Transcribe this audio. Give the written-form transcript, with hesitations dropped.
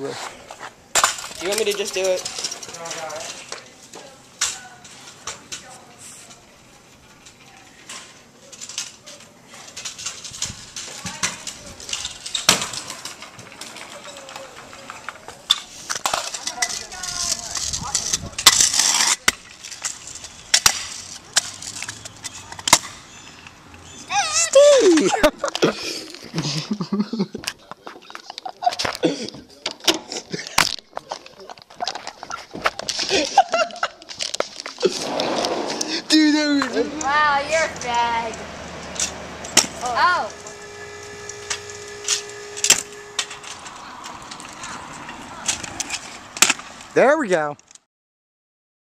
over. Do you want me to just do it? Steve! Dude, that was... Wow, you're a fag. Oh. There we go.